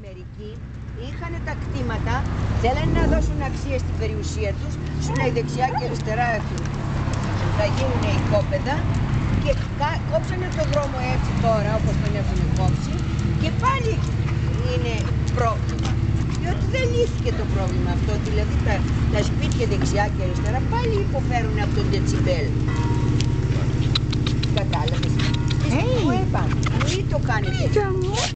μερικοί είχαν τα κτήματα, θέλανε να δώσουν αξία στην περιουσία τους, σου λέει δεξιά και αριστερά θα γίνουν οικόπεδα και κόψανε το δρόμο έτσι τώρα όπως τον έχουν κόψει και πάλι είναι πρόβλημα. Διότι δεν λύθηκε το πρόβλημα αυτό, δηλαδή τα σπίτια δεξιά και αριστερά πάλι υποφέρουν από τον τετσιμπέλ. Κατάλαβες. Μου είπαν, μου ή το κάνετε.